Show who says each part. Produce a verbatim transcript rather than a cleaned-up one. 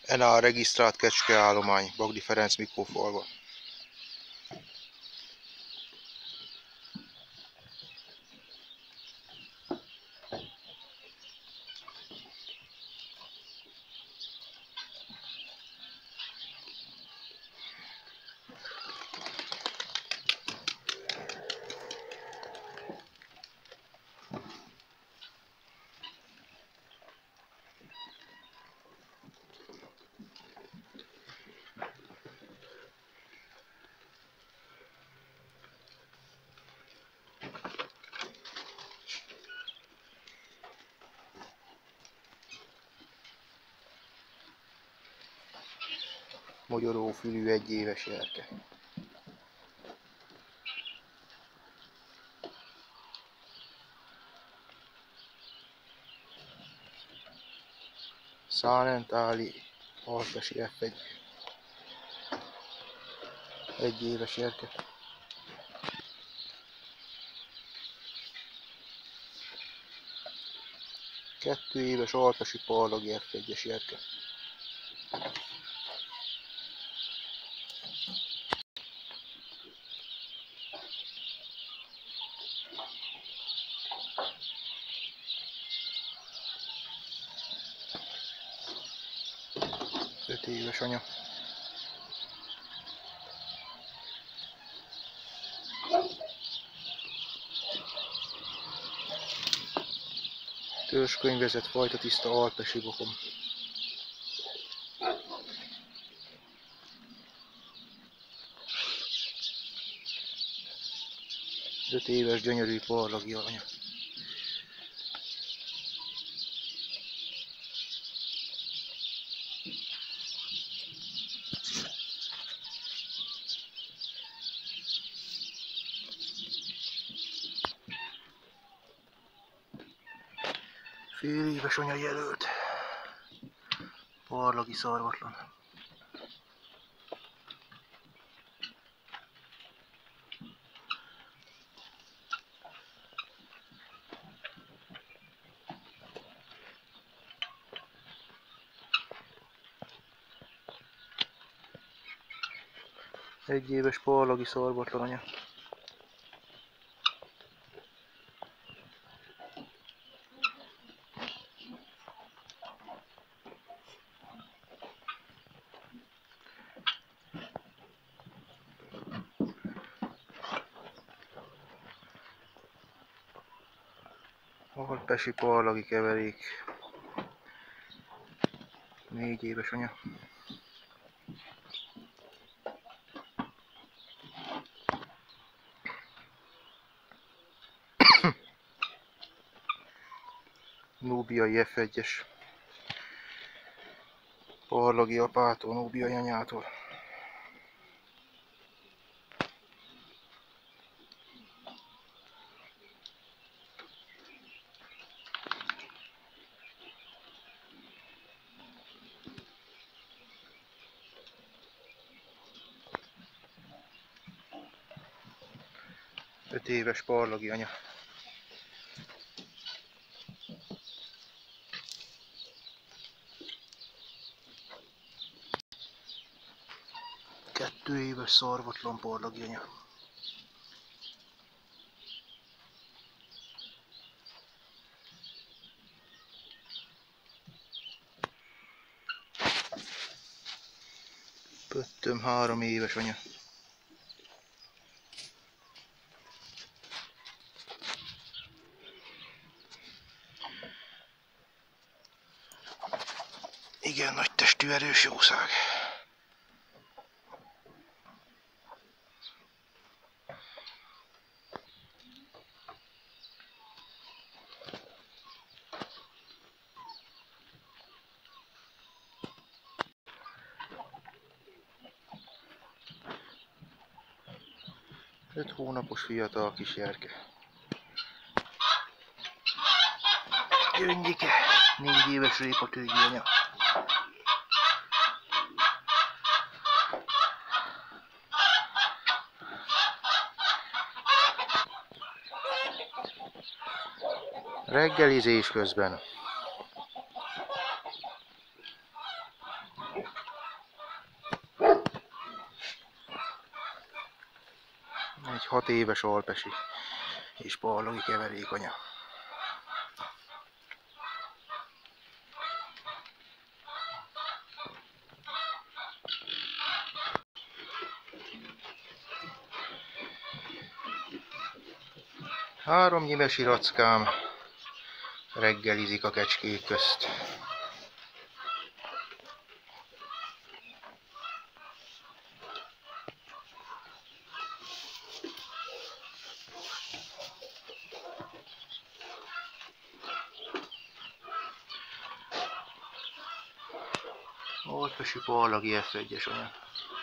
Speaker 1: En á regisztrált kecskeállomány, Bagdi Ferenc Mikófalva. Mogyorófülű egyéves erke. Szánentáli alpesi ef egy. Egyéves erke. Kettő éves alpesi parlagi ef egyes erke. öt éves anya. Törzskönyvezett fajta tiszta alpesi bokom. öt éves gyönyörű parlagi anya. Fél éves anya jelölt. Parlagi szarvatlan. Egy éves parlagi szarvatlan anya. Alpesi parlagi keverék. Négy éves anya. Núbiai ef egyes. Parlagi apától, núbiai anyától. öt éves parlagi anya. kettő éves szarvatlan parlagi anya. Pöttöm három éves anya. Igen nagy testű, erős jószág. öt hónapos fiatal kis jerke. Gyöngyike, négy éves répatőgyi anya. Reggelizés közben. Egy hat éves alpesi és pallogi keverékanya. Három nyimesi rackám reggelizik a kecskék közt. Alpesi pallagi ef egyes anya.